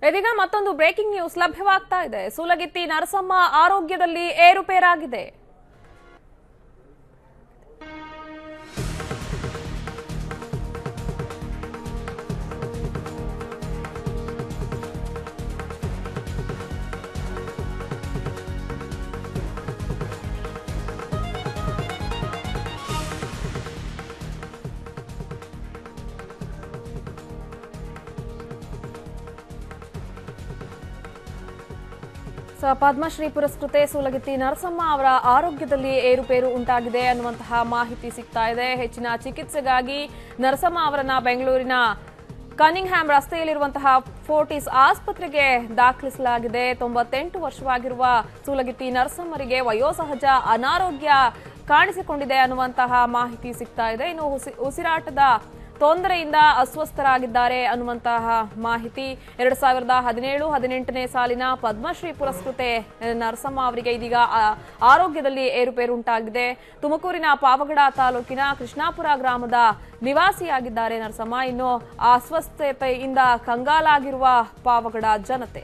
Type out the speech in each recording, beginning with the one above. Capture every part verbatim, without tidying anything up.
ಇದೀಗ ಮತ್ತೊಂದು breaking news ಲಭ್ಯವಾಗ್ತಾ ಇದೆ. ಸೂಲಗಿತ್ತಿ ನರಸಮ್ಮ ಆರೋಗ್ಯದಲ್ಲಿ ಏರುಪೇರಾಗಿದೆ. ಪದ್ಮಶ್ರೀ ಪುರಸ್ಕೃತೆ ಸೂಲಗಿತ್ತಿ ನರಸಮ್ಮ ಅವರ ಆರೋಗ್ಯದಲ್ಲಿ ಏರುಪೇರು ಉಂಟಾಗಿದೆ ಅನ್ನುವಂತಹ ಮಾಹಿತಿ ಸಿಗ್ತಾ ಇದೆ. ಹೆಚ್ಚಿನ ಚಿಕಿತ್ಸೆಗಾಗಿ ನರಸಮ್ಮ ಅವರನ್ನ ಬೆಂಗಳೂರಿನ ಕನಿಂಗ್ಹ್ಯಾಮ್ ರಸ್ತೆಯಲ್ಲಿರುವಂತಹ ಫೋರ್ಟಿಸ್ ಆಸ್ಪತ್ರೆಗೆ ದಾಖಲಿಸಲಾಗಿದೆ. ತೊಂಬತ್ತೆಂಟು ವರ್ಷವಾಗಿರುವ ಸೂಲಗಿತ್ತಿ ನರಸಮ್ಮರಿಗೆ ವಯೋಸಹಜ ಅನಾರೋಗ್ಯ ಕಾಣಿಸಿಕೊಂಡಿದೆ ಅನ್ನುವಂತಹ ಮಾಹಿತಿ ಸಿಗ್ತಾ ಇದೆ. ಇನ್ನು ಉಸಿರಾಟದ ತೊಂದರೆಯಿಂದ ಅಸ್ವಸ್ಥರಾಗಿದ್ದಾರೆ ಅನ್ನುವಂತಹ ಮಾಹಿತಿ. ಎರಡ್ ಸಾವಿರದ ಹದಿನೇಳು ಹದಿನೆಂಟನೇ ಸಾಲಿನ ಪದ್ಮಶ್ರೀ ಪುರಸ್ಕೃತೆ ನರಸಮ್ಮ ಅವರಿಗೆ ಇದೀಗ ಆರೋಗ್ಯದಲ್ಲಿ ಏರುಪೇರು ಉಂಟಾಗಿದೆ. ತುಮಕೂರಿನ ಪಾವಗಡ ತಾಲೂಕಿನ ಕೃಷ್ಣಾಪುರ ಗ್ರಾಮದ ನಿವಾಸಿಯಾಗಿದ್ದಾರೆ ನರಸಮ್ಮ. ಇನ್ನು ಅಸ್ವಸ್ಥತೆಯಿಂದ ಕಂಗಾಲಾಗಿರುವ ಪಾವಗಡ ಜನತೆ.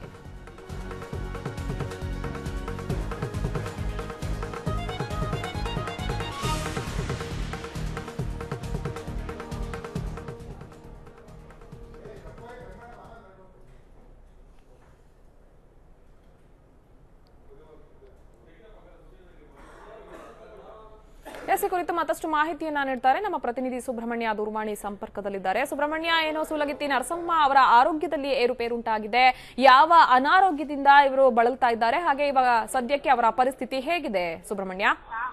ಈ ಕುರಿತು ಮತ್ತಷ್ಟು ಮಾಹಿತಿಯನ್ನ ನೀಡ್ತಾರೆ ನಮ್ಮ ಪ್ರತಿನಿಧಿ ಸುಬ್ರಹ್ಮಣ್ಯ. ದೂರವಾಣಿ ಸಂಪರ್ಕದಲ್ಲಿದ್ದಾರೆ. ಸುಬ್ರಹ್ಮಣ್ಯ, ಏನು ಸೂಲಗಿತ್ತಿ ನರಸಮ್ಮ ಅವರ ಆರೋಗ್ಯದಲ್ಲಿ ಏರುಪೇರುಂಟಾಗಿದೆ? ಯಾವ ಅನಾರೋಗ್ಯದಿಂದ ಇವರು ಬಳಲ್ತಾ ಇದ್ದಾರೆ? ಹಾಗೆ ಇವಾಗ ಸದ್ಯಕ್ಕೆ ಅವರ ಪರಿಸ್ಥಿತಿ ಹೇಗಿದೆ ಸುಬ್ರಹ್ಮಣ್ಯ?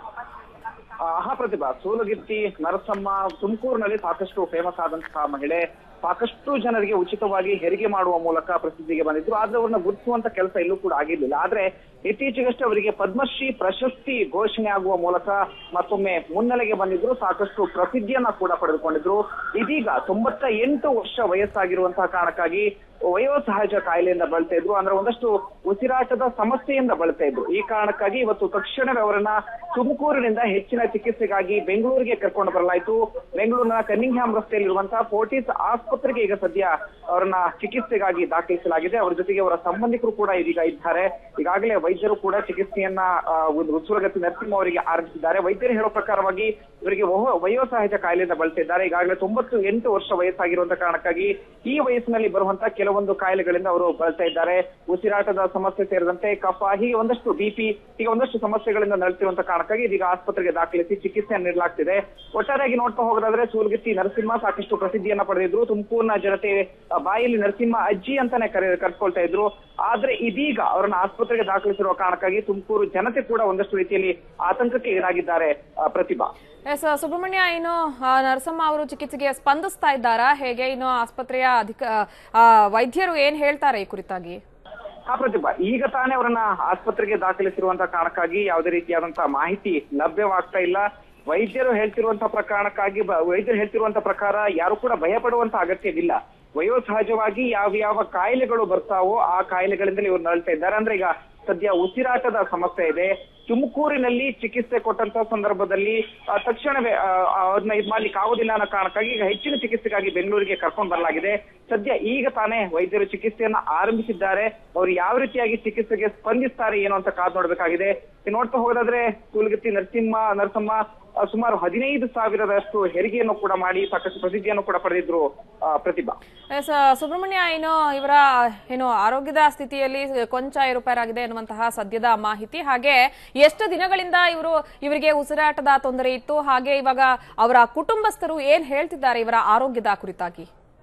ಹಾ ಪ್ರತಿಭಾ, ಸೂಲಗಿತ್ತಿ ನರಸಮ್ಮ ತುಮಕೂರಿನಲ್ಲಿ ಸಾಕಷ್ಟು ಫೇಮಸ್ ಆದಂತಹ ಮಹಿಳೆ. ಸಾಕಷ್ಟು ಜನರಿಗೆ ಉಚಿತವಾಗಿ ಹೆರಿಗೆ ಮಾಡುವ ಮೂಲಕ ಪ್ರಸಿದ್ಧಿಗೆ ಬಂದಿದ್ರು. ಆದ್ರೆ ಅವ್ರನ್ನ ಗುರುತಿಸುವಂತ ಕೆಲಸ ಎಲ್ಲೂ ಕೂಡ ಆಗಿರ್ಲಿಲ್ಲ. ಆದ್ರೆ ಇತ್ತೀಚೆಗಷ್ಟೇ ಅವರಿಗೆ ಪದ್ಮಶ್ರೀ ಪ್ರಶಸ್ತಿ ಘೋಷಣೆ ಆಗುವ ಮೂಲಕ ಮತ್ತೊಮ್ಮೆ ಮುನ್ನೆಲೆಗೆ ಬಂದಿದ್ರು. ಸಾಕಷ್ಟು ಪ್ರಸಿದ್ಧಿಯನ್ನ ಕೂಡ ಪಡೆದುಕೊಂಡಿದ್ರು. ಇದೀಗ ತೊಂಬತ್ತ ಎಂಟು ವರ್ಷ ವಯಸ್ಸಾಗಿರುವಂತಹ ಕಾರಣಕ್ಕಾಗಿ ವಯೋಸಹಜ ಕಾಯಿಲೆಯಿಂದ ಬಳಲ್ತಾ ಇದ್ರು. ಅಂದ್ರೆ ಒಂದಷ್ಟು ಉಸಿರಾಟದ ಸಮಸ್ಯೆಯಿಂದ ಬಳಲ್ತಾ ಇದ್ರು. ಈ ಕಾರಣಕ್ಕಾಗಿ ಇವತ್ತು ತಕ್ಷಣವೇ ಅವರನ್ನ ತುಮಕೂರಿನಿಂದ ಹೆಚ್ಚಿನ ಚಿಕಿತ್ಸೆಗಾಗಿ ಬೆಂಗಳೂರಿಗೆ ಕರ್ಕೊಂಡು ಬರಲಾಯಿತು. ಬೆಂಗಳೂರಿನ ಕನಿಂಗ್ಹ್ಯಾಮ್ ರಸ್ತೆಯಲ್ಲಿರುವಂತಹ ಫೋರ್ಟಿಸ್ ಆಸ್ಪತ್ರೆಗೆ ಈಗ ಸದ್ಯ ಅವರನ್ನ ಚಿಕಿತ್ಸೆಗಾಗಿ ದಾಖಲಿಸಲಾಗಿದೆ. ಅವರ ಜೊತೆಗೆ ಅವರ ಸಂಬಂಧಿಕರು ಕೂಡ ಇದೀಗ ಇದ್ದಾರೆ. ಈಗಾಗಲೇ ವೈದ್ಯರು ಕೂಡ ಚಿಕಿತ್ಸೆಯನ್ನ ಸೂಲಗಿತ್ತಿ ನರಸಮ್ಮ ಅವರಿಗೆ ಆರಂಭಿಸಿದ್ದಾರೆ. ವೈದ್ಯರು ಹೇಳೋ ಪ್ರಕಾರವಾಗಿ ಇವರಿಗೆ ವಯೋಸಹಜ ಕಾಯಿಲೆಯಿಂದ ಬಳಲ್ತಾ ಇದ್ದಾರೆ. ಈಗಾಗಲೇ ತೊಂಬತ್ತು ಎಂಟು ವರ್ಷ ವಯಸ್ಸಾಗಿರುವಂತಹ ಕಾರಣಕ್ಕಾಗಿ ಈ ವಯಸ್ಸಿನಲ್ಲಿ ಬರುವಂತಹ ಕೆಲವೊಂದು ಕಾಯಿಲೆಗಳಿಂದ ಅವರು ಬಳಲ್ತಾ ಇದ್ದಾರೆ. ಉಸಿರಾಟದ ಸಮಸ್ಯೆ ಸೇರಿದಂತೆ ಕಫ, ಹೀಗೆ ಒಂದಷ್ಟು ಬಿಪಿ, ಹೀಗೆ ಒಂದಷ್ಟು ಸಮಸ್ಯೆಗಳಿಂದ ನರಳುತ್ತಿರುವಂತಹ ಕಾರಣಕ್ಕಾಗಿ ಇದೀಗ ಆಸ್ಪತ್ರೆಗೆ ದಾಖಲಿಸಿ ಚಿಕಿತ್ಸೆಯನ್ನು ನೀಡಲಾಗ್ತಿದೆ. ಒಟ್ಟಾರೆಯಾಗಿ ನೋಡ್ತಾ ಹೋಗೋದಾದ್ರೆ ಸೂಲಗಿತ್ತಿ ನರಸಿಂಹ ಸಾಕಷ್ಟು ಪ್ರಸಿದ್ಧಿಯನ್ನ ಪಡೆದಿದ್ರು. ತುಮಕೂರಿನ ಜನತೆ ಬಾಯಲ್ಲಿ ನರಸಿಂಹ ಅಜ್ಜಿ ಅಂತಾನೆ ಕರೆ ಕರ್ಸ್ಕೊಳ್ತಾ ಇದ್ರು. ಆದ್ರೆ ಇದೀಗ ಅವರನ್ನ ಆಸ್ಪತ್ರೆಗೆ ದಾಖಲಿಸಿರುವ ಕಾರಣಕ್ಕಾಗಿ ತುಮಕೂರು ಜನತೆ ಕೂಡ ಒಂದಷ್ಟು ರೀತಿಯಲ್ಲಿ ಆತಂಕಕ್ಕೆ ಈಡಾಗಿದ್ದಾರೆ. ಪ್ರತಿಭಾ, ಎಸ್ ಸುಬ್ರಹ್ಮಣ್ಯ, ಇನ್ನು ನರಸಮ್ಮ ಅವರು ಚಿಕಿತ್ಸೆಗೆ ಸ್ಪಂದಿಸ್ತಾ ಇದ್ದಾರಾ? ಹೇಗೆ ಇನ್ನು ಆಸ್ಪತ್ರೆಯ ಅಧಿಕ ವೈದ್ಯರು ಏನ್ ಹೇಳ್ತಾರೆ ಈ ಕುರಿತಾಗಿ? ಹಾ ಪ್ರತಿಭಾ, ಈಗ ತಾನೇ ಅವರನ್ನ ಆಸ್ಪತ್ರೆಗೆ ದಾಖಲಿಸಿರುವಂತಹ ಕಾರಣಕ್ಕಾಗಿ ಯಾವುದೇ ರೀತಿಯಾದಂತಹ ಮಾಹಿತಿ ಲಭ್ಯವಾಗ್ತಾ ಇಲ್ಲ. ವೈದ್ಯರು ಹೇಳ್ತಿರುವಂತಹ ಪ್ರಕಾರಕ್ಕಾಗಿ ವೈದ್ಯರು ಹೇಳ್ತಿರುವಂತಹ ಪ್ರಕಾರ ಯಾರು ಕೂಡ ಭಯ ಪಡುವಂತ ಅಗತ್ಯವಿಲ್ಲ. ವಯೋಸಹಜವಾಗಿ ಯಾವ ಯಾವ ಕಾಯಿಲೆಗಳು ಬರ್ತಾವೋ ಆ ಕಾಯಿಲೆಗಳಿಂದಲೇ ಇವ್ರು ನರಳ್ತಾ ಇದ್ದಾರೆ. ಅಂದ್ರೆ ಈಗ ಸದ್ಯ ಉಸಿರಾಟದ ಸಮಸ್ಯೆ ಇದೆ. ತುಮಕೂರಿನಲ್ಲಿ ಚಿಕಿತ್ಸೆ ಕೊಟ್ಟಂತಹ ಸಂದರ್ಭದಲ್ಲಿ ತಕ್ಷಣವೇ ಅವ್ರನ್ನ ಇದು ಮಾಡ್ಲಿಕ್ಕೆ ಆಗೋದಿಲ್ಲ ಅನ್ನೋ ಕಾರಣಕ್ಕಾಗಿ ಈಗ ಹೆಚ್ಚಿನ ಚಿಕಿತ್ಸೆಗಾಗಿ ಬೆಂಗಳೂರಿಗೆ ಕರ್ಕೊಂಡು ಬರಲಾಗಿದೆ. ಸದ್ಯ ಈಗ ತಾನೇ ವೈದ್ಯರು ಚಿಕಿತ್ಸೆಯನ್ನ ಆರಂಭಿಸಿದ್ದಾರೆ. ಅವ್ರು ಯಾವ ರೀತಿಯಾಗಿ ಚಿಕಿತ್ಸೆಗೆ ಸ್ಪಂದಿಸ್ತಾರೆ ಏನು ಅಂತ ಕಾದು ನೋಡ್ಬೇಕಾಗಿದೆ. ನೋಡ್ತಾ ಹೋಗೋದಾದ್ರೆ ಸೂಲಗಿತ್ತಿ ನರಸಿಂಹ ನರಸಮ್ಮ ಸುಮಾರು ಹದಿನೈದು ಸಾವಿರದಷ್ಟು ಹೆರಿಗೆಯನ್ನು ಕೂಡ ಮಾಡಿ ಸಾಕಷ್ಟು ಪ್ರಸಿದ್ಧಿಯನ್ನು ಕೂಡ ಪಡೆದಿದ್ರು. ಪ್ರತಿಭಾ, ಸುಬ್ರಹ್ಮಣ್ಯ, ಏನು ಇವರ ಏನು ಆರೋಗ್ಯದ ಸ್ಥಿತಿಯಲ್ಲಿ ಕೊಂಚ ಏರುಪೇರಾಗಿದೆ ಎನ್ನುವಂತಹ ಸದ್ಯದ ಮಾಹಿತಿ. ಹಾಗೆ ಎಷ್ಟು ದಿನಗಳಿಂದ ಇವರು ಇವರಿಗೆ ಉಸಿರಾಟದ ತೊಂದರೆ ಇತ್ತು? ಹಾಗೆ ಇವಾಗ ಅವರ ಕುಟುಂಬಸ್ಥರು ಏನ್ ಹೇಳ್ತಿದ್ದಾರೆ ಇವರ ಆರೋಗ್ಯದ ಕುರಿತಾಗಿ?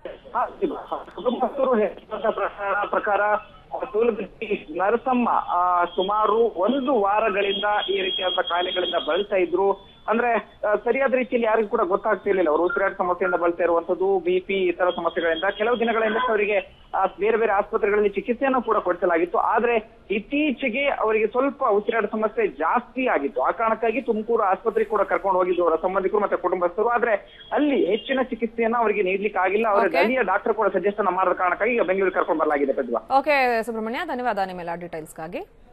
ಕುಟುಂಬಸ್ಥರು ಹೇಳಿದ ಪ್ರಕಾರ ಸೂಲಗಿತ್ತಿ ನರಸಮ್ಮ ಸುಮಾರು ಒಂದು ವಾರಗಳಿಂದ ಈ ರೀತಿಯಾದ ಕಾಯಿಲೆಗಳಿಂದ ಬಳಲ್ತಾ ಇದ್ರು. ಅಂದ್ರೆ ಸರಿಯಾದ ರೀತಿಯಲ್ಲಿ ಯಾರಿಗೂ ಕೂಡ ಗೊತ್ತಾಗ್ತಿರ್ಲಿಲ್ಲ. ಅವರು ಉಸಿರಾಟ ಸಮಸ್ಯೆಯಿಂದ ಬಳಲ್ತಾ ಇರುವಂತದ್ದು, ಬಿಪಿ ಇತರ ಸಮಸ್ಯೆಗಳಿಂದ ಕೆಲವು ದಿನಗಳಿಂದ ಅವರಿಗೆ ಬೇರೆ ಬೇರೆ ಆಸ್ಪತ್ರೆಗಳಲ್ಲಿ ಚಿಕಿತ್ಸೆಯನ್ನು ಕೂಡ ಕೊಡಿಸಲಾಗಿತ್ತು. ಆದ್ರೆ ಇತ್ತೀಚೆಗೆ ಅವರಿಗೆ ಸ್ವಲ್ಪ ಉಸಿರಾಟ ಸಮಸ್ಯೆ ಜಾಸ್ತಿ ಆಗಿತ್ತು. ಆ ಕಾರಣಕ್ಕಾಗಿ ತುಮಕೂರು ಆಸ್ಪತ್ರೆಗೆ ಕೂಡ ಕರ್ಕೊಂಡು ಹೋಗಿದ್ರು ಅವರ ಸಂಬಂಧಿಕರು ಮತ್ತೆ ಕುಟುಂಬಸ್ಥರು. ಆದ್ರೆ ಅಲ್ಲಿ ಹೆಚ್ಚಿನ ಚಿಕಿತ್ಸೆಯನ್ನ ಅವರಿಗೆ ನೀಡ್ಲಿಕ್ಕೆ ಆಗಿಲ್ಲ. ಅವರ ಅಲ್ಲಿಯ ಡಾಕ್ಟರ್ ಕೂಡ ಸಜೆಷನ್ ಮಾಡಿದ ಕಾರಣಕ್ಕಾಗಿ ಬೆಂಗಳೂರಿಗೆ ಕರ್ಕೊಂಡು ಬರಲಾಗಿದೆ. ಪ್ರತಿಭಾ, ಓಕೆ ಸುಬ್ರಹ್ಮಣ್ಯ, ಧನ್ಯವಾದ ನಿಮ್ಮೆಲ್ಲ ಡೀಟೇಲ್ಸ್ಗಾಗಿ.